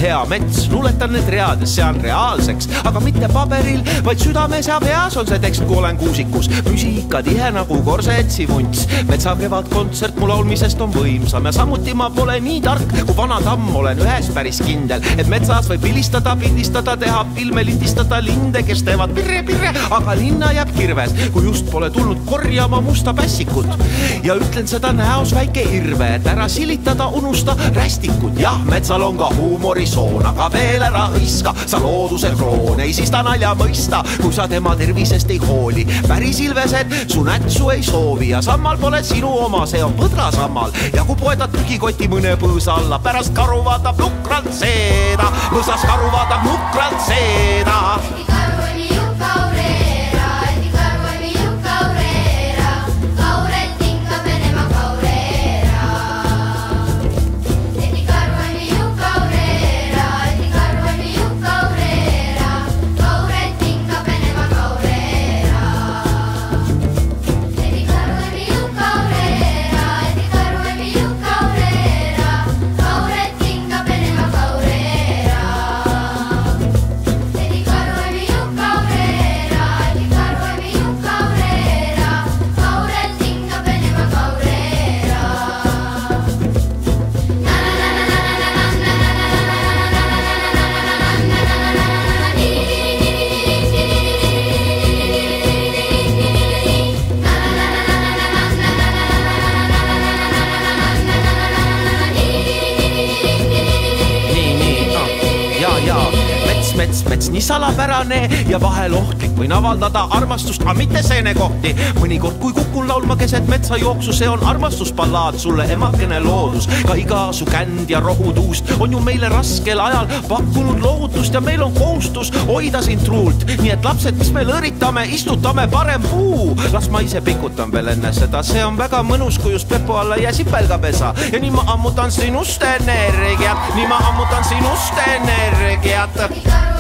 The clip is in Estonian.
hea mets, luuletan need read ja sean reaalseks, aga mitte paberil, vaid südames ja peas on see tekst, kui olen kuusikus. Müsika tihe nagu korsetsi vunts. Metsa kevadkontsert mu laulmisest on võimsam ja samuti ma pole nii tark, kui vana tamm olen ühes päris kindel, et metsas võib pilistada, pildistada, teha filme, lindistada linde, kes teevad pirre, aga linna jääb kirves, kui just pole tulnud korjama musta pässikut. Ja ütlen seda näos väike irve, et ära silitada, unusta rästikut. Jah, metsal on ka huumorisoon, aga veel ära hõiska, sa looduse kroon, ei siis ta nalja mõista, kui sa tema tervisest ei hooli. Päris ilvesed su nätsu ei soovi ja sammal pole sinu oma, see on põdrasammal. Ja kui poedad prügikoti mõne põõsa alla, pärast karu vaatab nukralt seeda, põõsas karu vaatab nukralt seeda. Mets nii salapärane ja vahel ohtlik, võin avaldada armastust, aga mitte seenekohti. Mõnikord, kui kukun laulma keset metsa jooksu, see on armastusballaad sulle, emakene loodus. Ka iga su känd ja rohutuust on ju meile raskel ajal pakkunud loovutust ja meil on kohustus hoida sind truult. Nii et lapsed, mis me lõõritame, istutame parem puu. Las ma ise pikutan veel enne seda, see on väga mõnus, kui just pepu alla ja sipelgapesa. Ja nii ma ammutan sinust energiat, nii ma ammutan sinust energiat.